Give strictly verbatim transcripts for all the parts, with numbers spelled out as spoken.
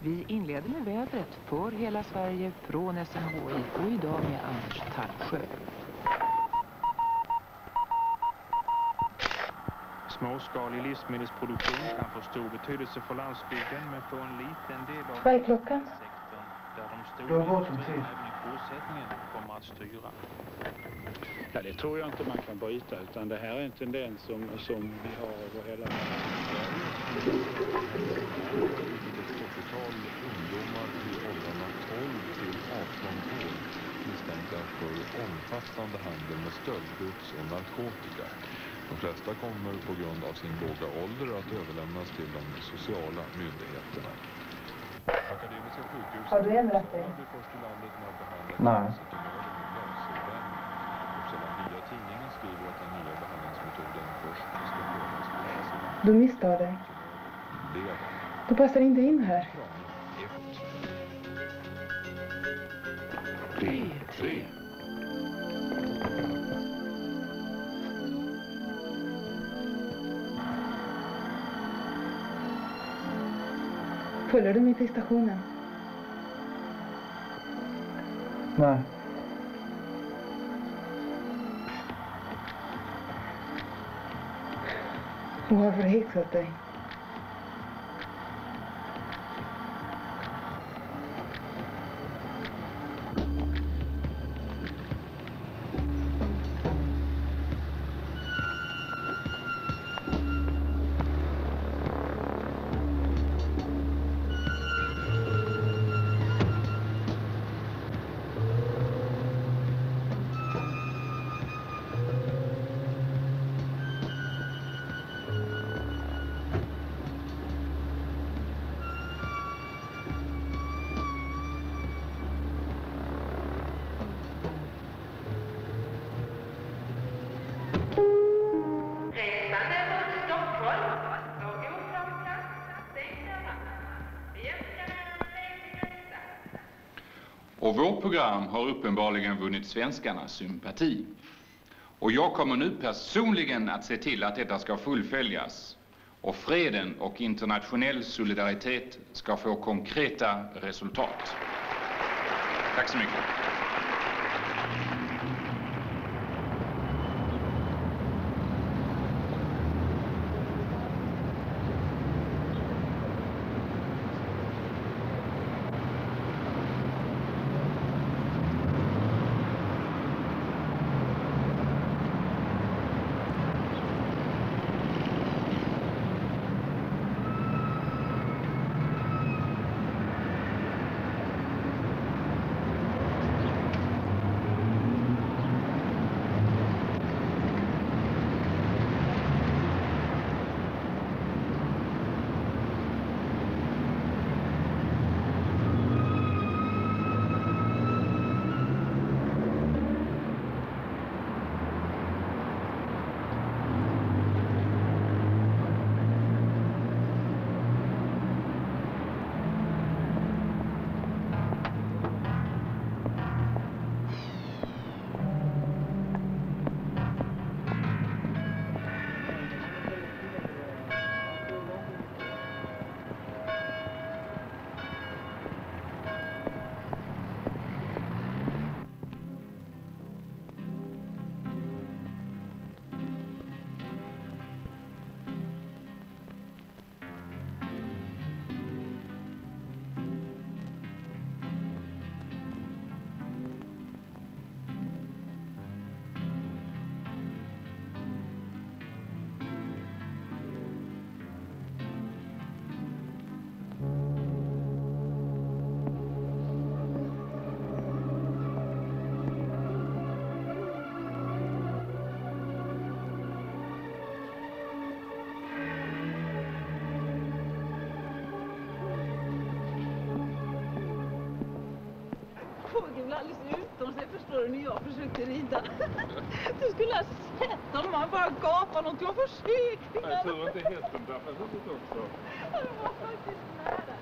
Vi inleder med vädret för hela Sverige från S M H I och idag med Anders Tallsjö. Småskalig livsmedelsproduktion kan få stor betydelse för landsbygden, men får en liten del av... Vad är klockan? ...där de stora industrierna även i fortsättningen kommer att styra. Ja, det tror jag inte man kan bryta, utan det här är en tendens som, som vi har över hela världen. Ett fyrtiotal ungdomar i åldrarna tolv till arton år misstänkta för omfattande handel med stöldgods och narkotika. De flesta kommer på grund av sin låga ålder att överlämnas till de sociala myndigheterna. Akademiska sjukhus... Har du ändrat dig? Nej. Nya tidningen skriver att den nya behandlingsmetoden först ska prövas på läsarna. Du misstar dig. Du passar inte in här. P tre. Följer du mig till stationen? Nej. Och har förhäxat dig. Och vårt program har uppenbarligen vunnit svenskarnas sympati. Och jag kommer nu personligen att se till att detta ska fullföljas. Och freden och internationell solidaritet ska få konkreta resultat. Tack så mycket. Fågeln alldeles utom sig, förstår du, när jag försökte rida. Du skulle ha sett om man bara gapar något. Jag försökte. Jag tror inte hästen drabbas också. Ja, det var faktiskt nära.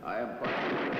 I am fine.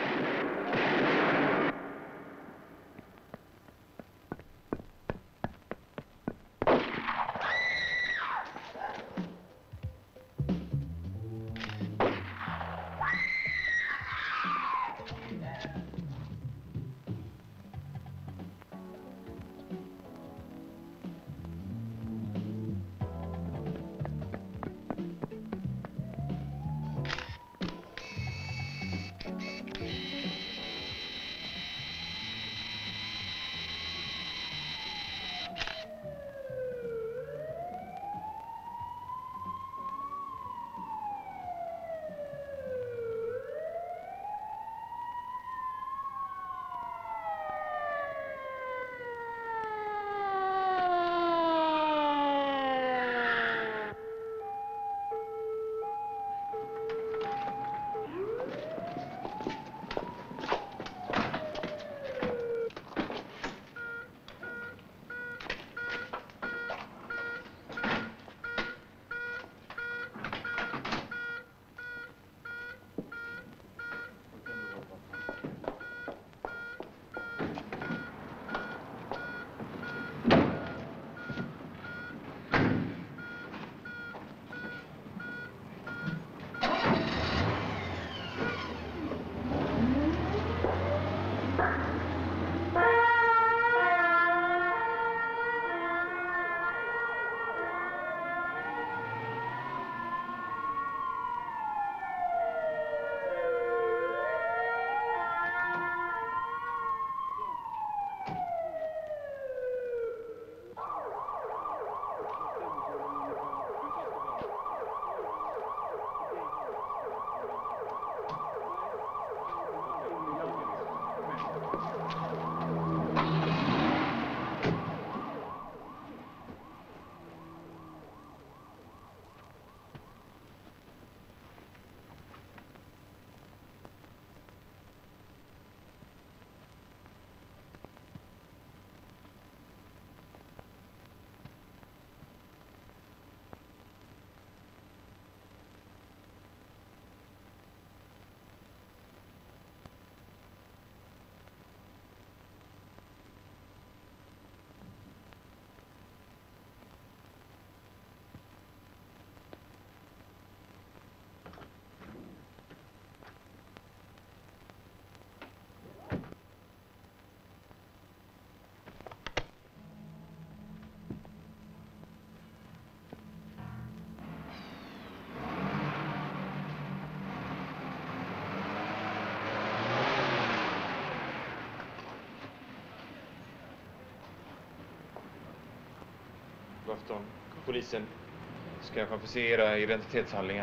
Afton. Polisen ska konfiskera identitetshandlingar.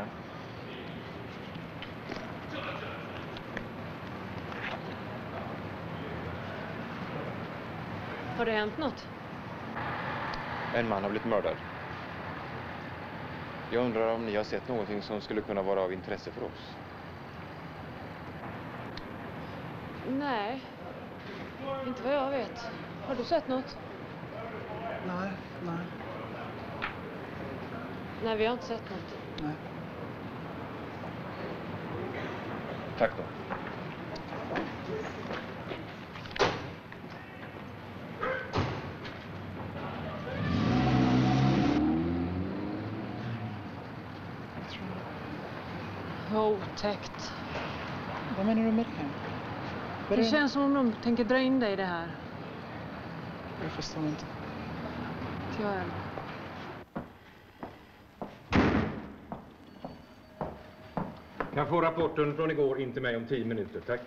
Har det hänt något? En man har blivit mördad. Jag undrar om ni har sett någonting som skulle kunna vara av intresse för oss. Nej, inte vad jag vet. Har du sett något? Nej, nej. Nej, vi har inte sett något. Nej. Tack då. Otäckt. Vad menar du med det? Det känns som om de tänker dra in dig i det här. Jag förstår inte. Inte jag heller. Kan få rapporten från igår in till mig om tio minuter, tack.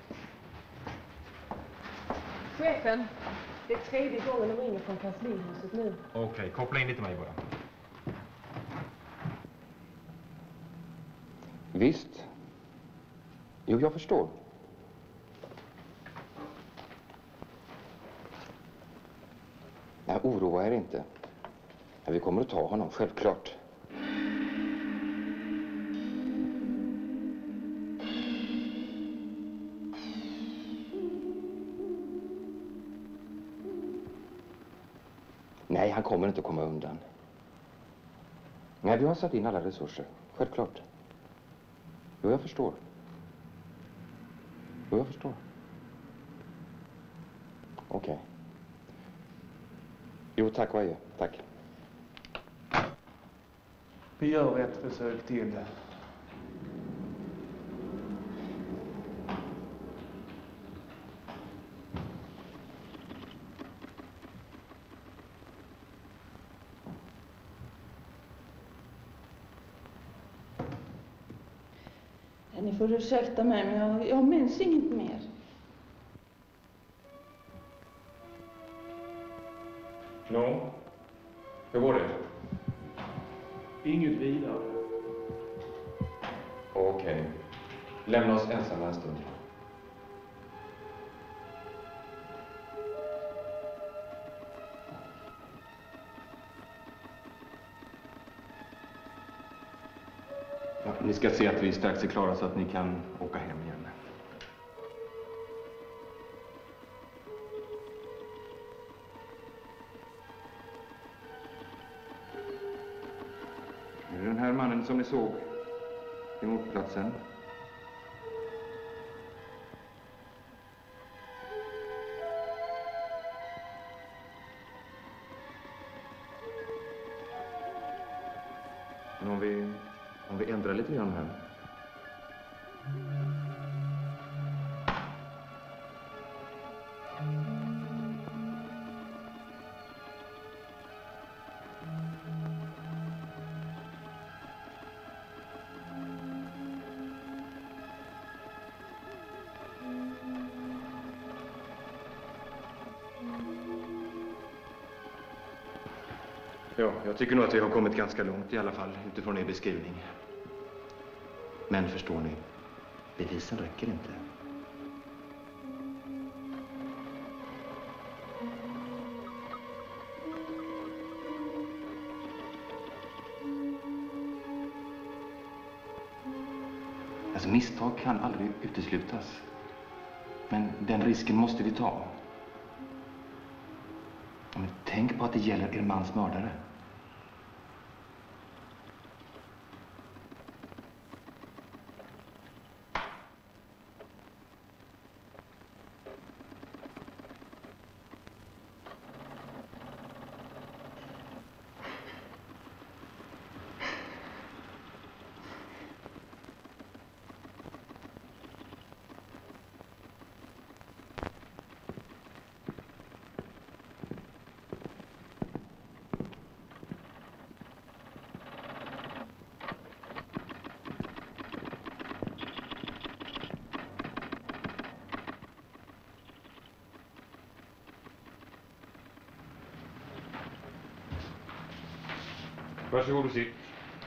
Chefen, det är tredje gången de ringer från kanslihuset nu. Okej, okay, koppla in lite mig bara. Visst. Jo, jag förstår. Nej, oroa er inte. Men vi kommer att ta honom, självklart. Nej, han kommer inte att komma undan. Nej, vi har satt in alla resurser. Självklart. Jo, jag förstår. Jo, jag förstår. Okej. Okay. Jo, tack och adjö. Tack. Vi gör ett försök till. Ni får ursäkta mig, men jag, jag minns inget mer. Nå, hur går det? Inget vidare. Okej. Okay. Lämna oss ensamma en stund. Ja, ni ska se att vi strax är klara så att ni kan åka hem igen. Är det den här mannen som ni såg i mordplatsen? Men om vi, om vi ändrar lite grann här. Ja, jag tycker nog att vi har kommit ganska långt i alla fall utifrån er beskrivning. Men förstår ni, bevisen räcker inte. Alltså misstag kan aldrig uteslutas. Men den risken måste vi ta. Men tänk på att det gäller er mans mördare. Varsågod och sitt.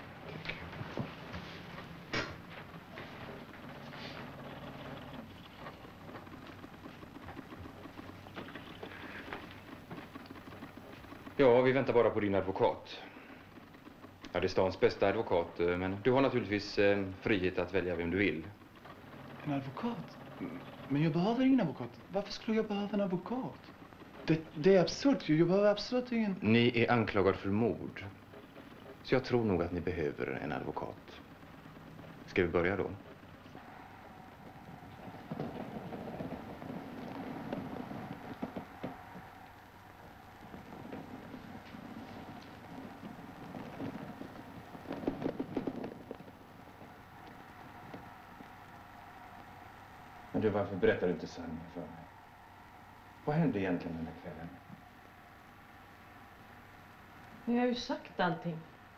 Ja, vi väntar bara på din advokat. Ja, det är stans bästa advokat, men du har naturligtvis eh, frihet att välja vem du vill. En advokat? Men jag behöver ingen advokat. Varför skulle jag behöva en advokat? Det, det är absurt. Jag behöver absolut ingen... Ni är anklagad för mord. Så jag tror nog att ni behöver en advokat. Ska vi börja då? Men du, varför berättar du inte sanningen för mig? Vad hände egentligen den här kvällen? Jag har ju sagt allting.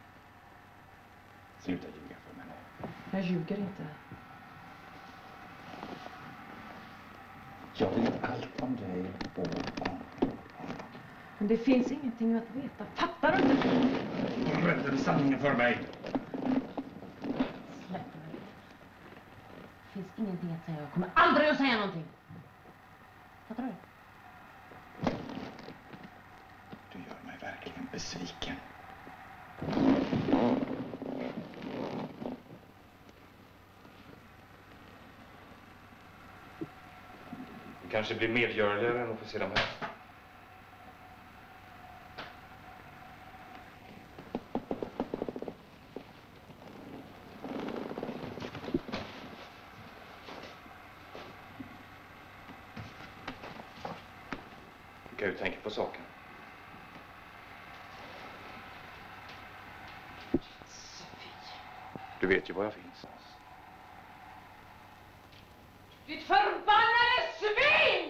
Sluta ljuga för mig. Jag ljuger inte. Jag vet allt om dig och om. Men det finns ingenting att veta. Fattar du inte? Berätta sanningen för mig. Släpp mig. Det finns ingenting att säga. Jag kommer aldrig att säga någonting. Fattar du? Du gör mig verkligen besviken. Det kanske blir medgörligare än att få se dem här. tänka ut, tänker på saken. Du vet ju var jag finns. Ditt förbannade svin!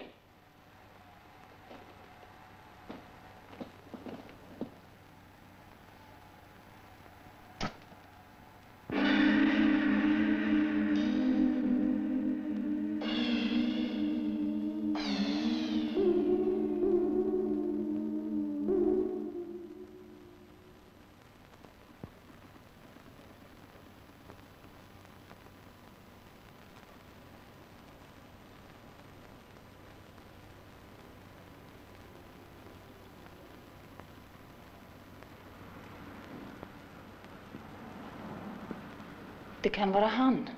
Det kan vara han.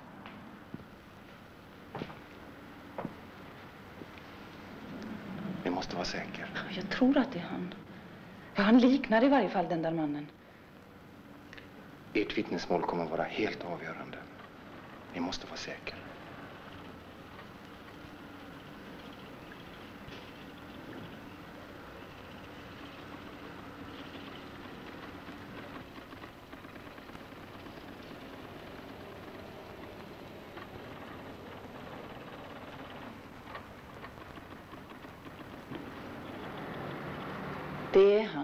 Vi måste vara säkra. Jag tror att det är han. Ja, han liknar i varje fall den där mannen. Ert vittnesmål kommer att vara helt avgörande. Vi måste vara säkra. Det är han.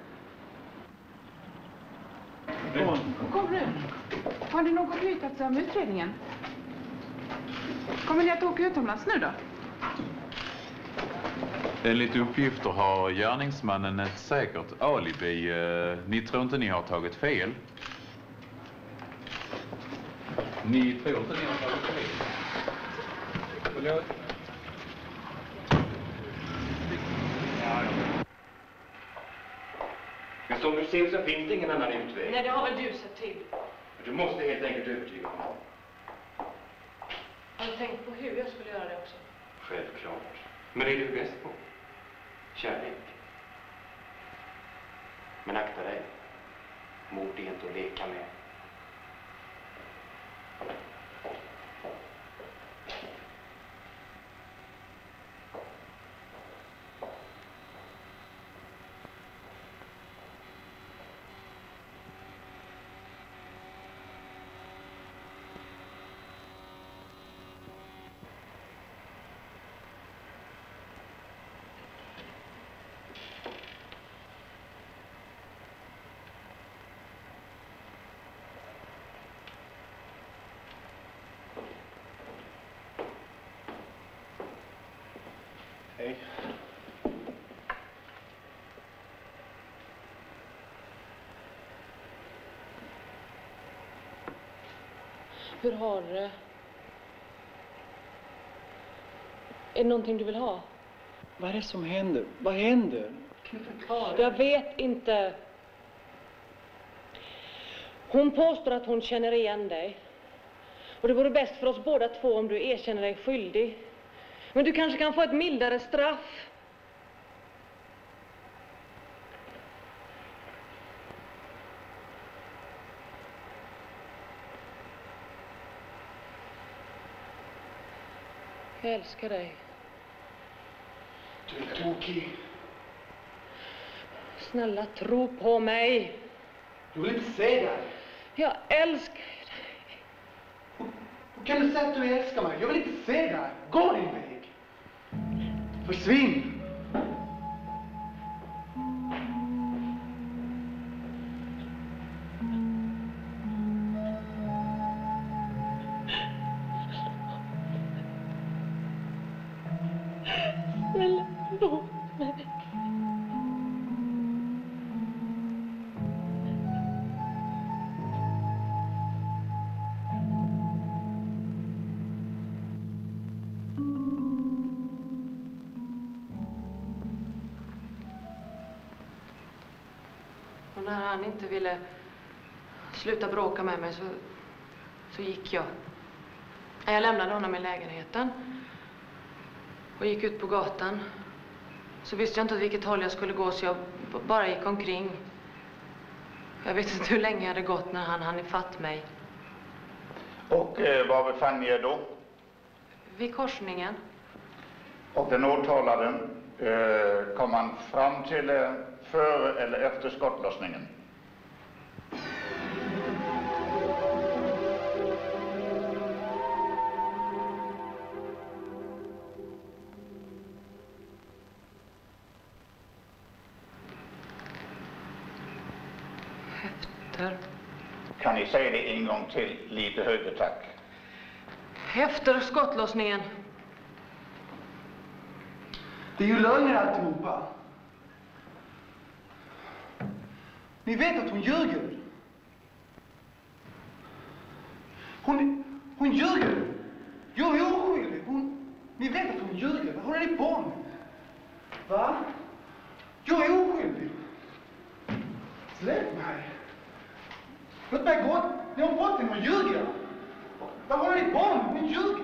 Kom nu. Har ni något nytt att säga om utredningen? Kommer ni att åka utomlands nu då? Enligt uppgifter har gärningsmannen ett säkert alibi. Ni tror inte ni har tagit fel? Ni tror inte ni har tagit fel? Förlåt. Men som du ser så finns det ingen annan utväg. Nej, det har väl du sett till. Du måste helt enkelt övertyga honom. Har du tänkt på hur jag skulle göra det också? Självklart. Men det är du bäst på. Kärlek. Men akta dig. Mord är inte att leka med. Hej. Hur har du det? Är det någonting du vill ha? Vad är det som händer? Vad händer? Jag vet inte. Hon påstår att hon känner igen dig. Och det vore bäst för oss båda två om du erkänner dig skyldig. Men du kanske kan få ett mildare straff. Jag älskar dig. Du är tokig. Snälla, tro på mig. Du vill inte se dig. Jag älskar dig. Hur kan du säga att du älskar mig? Jag vill inte se dig. Gå din väg. Försvinn. Snälla, låt mig. Och när han inte ville sluta bråka med mig så, så gick jag. Jag lämnade honom i lägenheten och gick ut på gatan. Så visste jag inte åt vilket håll jag skulle gå så jag b- bara gick omkring. Jag vet inte hur länge jag hade gått när han hann ifatt mig. Och eh, var befann ni er då? Vid korsningen. Och den åtalade, Eh, kom han fram till eh, före eller efter skottlossningen? Efter. Kan ni säga det en gång till, lite högre tack? Efter skottlossningen. Det är ju lögner alltihopa. Ni vet att hon ljuger. Hon, hon ljuger. Jag är oskyldig. Hon, ni vet att hon ljuger. Vad håller ni på med? Va? Jag är oskyldig. Släpp mig. Låt mig gå. Ni har fått henne att ljuga. Vad håller ni på med? Hon ljuger.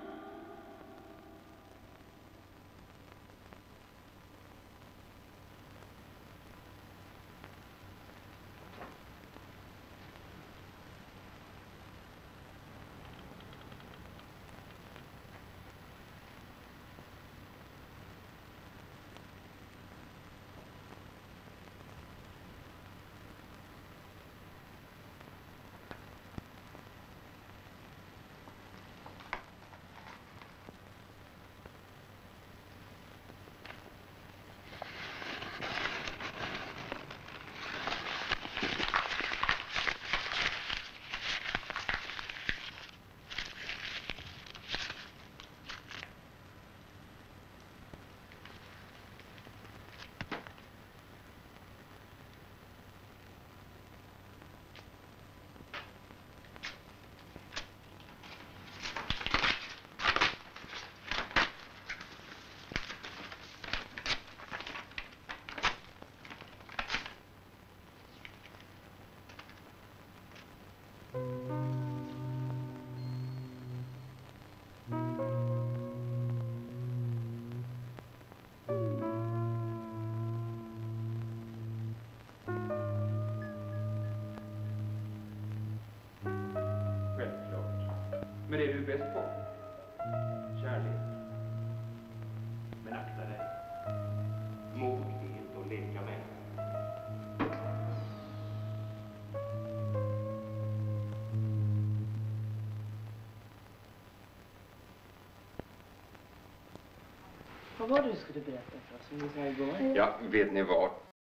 Men det är du bäst på. Kärlek. Men akta dig. Mord är inte att leka med. Vad var det du skulle berätta för oss som du sa igår? Ja, vet ni vad?